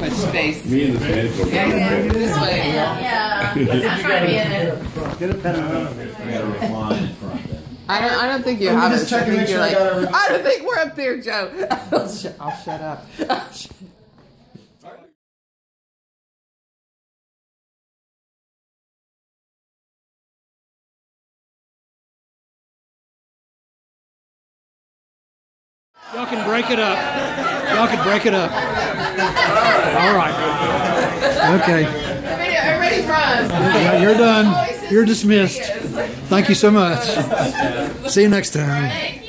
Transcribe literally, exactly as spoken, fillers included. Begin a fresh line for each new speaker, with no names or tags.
much space.
Me and the kids will
Yeah, yeah, this way.
Yeah, yeah. I'm trying to be in it.
Get a pen and run.
I gotta recline in front then.
I don't. I don't think you
I'm
have
just
it.
checking
I
to
think
make
you're
sure I
like.
got
I don't think we're up there, Joe. I'll, sh I'll shut up.
Y'all can break it up. Y'all can break it up. All right. Okay.
Everybody runs.
Yeah, you're done. You're dismissed. Thank you so much. See you next time.